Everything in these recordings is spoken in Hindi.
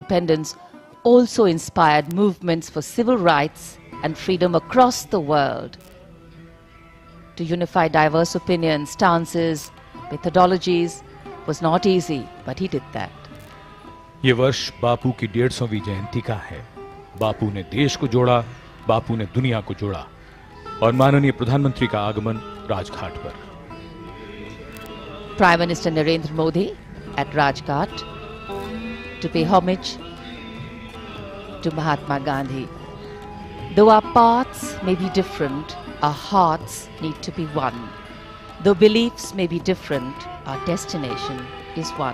independence also inspired movements for civil rights and freedom across the world. To unify diverse opinions, stances, methodologies was not easy, but he did that. ये वर्ष बापू की 150वीं जयंती का है। बापू ने देश को जोड़ा, बापू ने दुनिया को जोड़ा और माननीय प्रधानमंत्री का आगमन राजघाट पर। Prime Minister Narendra Modi at Rajghat to pay homage to Mahatma Gandhi. Though our paths may be different, our hearts need to be one. Though beliefs may be different, our destination is one.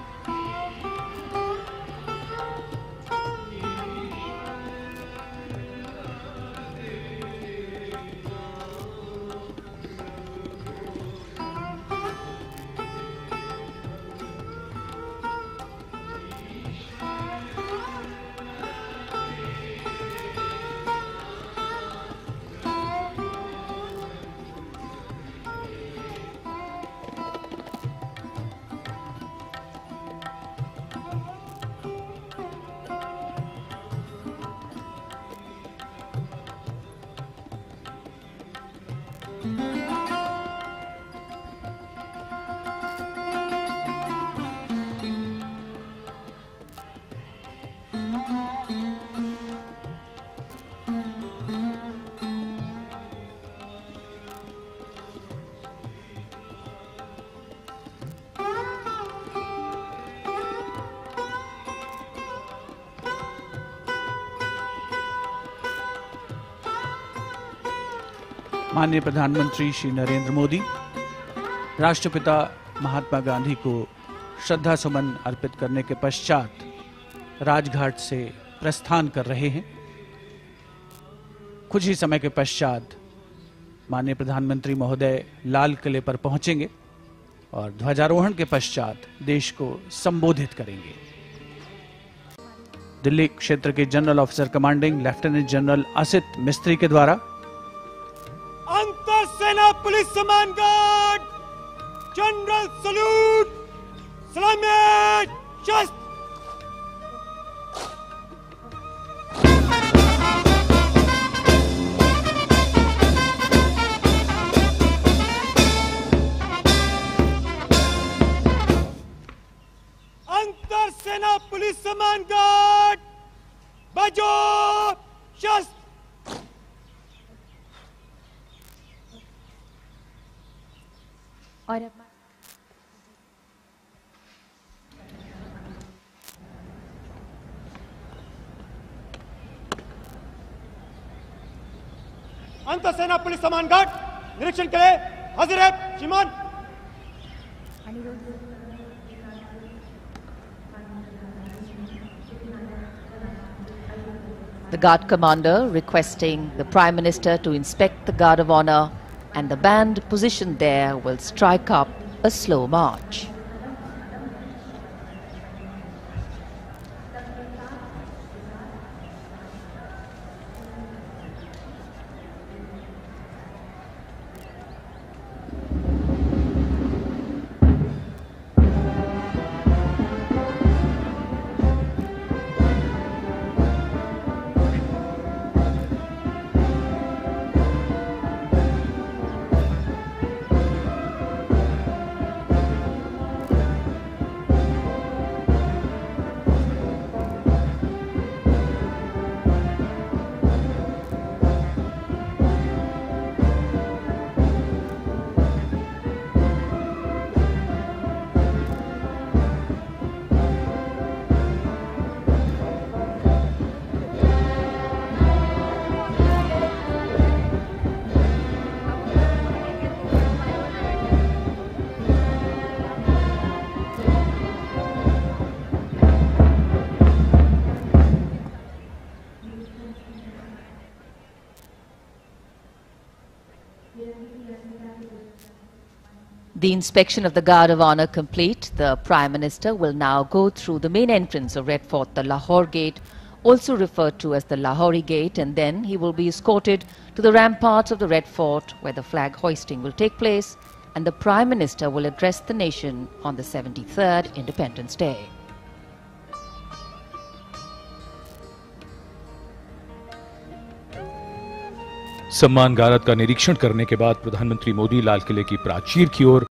माननीय प्रधानमंत्री श्री नरेंद्र मोदी राष्ट्रपिता महात्मा गांधी को श्रद्धा सुमन अर्पित करने के पश्चात राजघाट से प्रस्थान कर रहे हैं। कुछ ही समय के पश्चात माननीय प्रधानमंत्री महोदय लाल किले पर पहुंचेंगे और ध्वजारोहण के पश्चात देश को संबोधित करेंगे। दिल्ली क्षेत्र के general officer commanding lieutenant general Asit Mistry के द्वारा अंतर सेना पुलिस सम्मान गार्ड जनरल सल्यूट सलामी शस्त्र। अंतर सेना पुलिस सम्मान गार्ड बाजू शस्त्र। और अंतर सेना पुलिस सम्मान गार्ड निरीक्षण के लिए हाजिर है श्रीमान। The Guard Commander requesting the Prime Minister to inspect the Guard of Honor, and the band positioned there will strike up a slow march. The inspection of the Guard of Honor complete, the Prime Minister will now go through the main entrance of Red Fort, the Lahore Gate, also referred to as the Lahori Gate, and then he will be escorted to the ramparts of the Red Fort where the flag hoisting will take place, and the Prime Minister will address the nation on the 73rd Independence Day. सम्मान गारद का निरीक्षण करने के बाद प्रधानमंत्री मोदी लाल किले की प्राचीर की ओर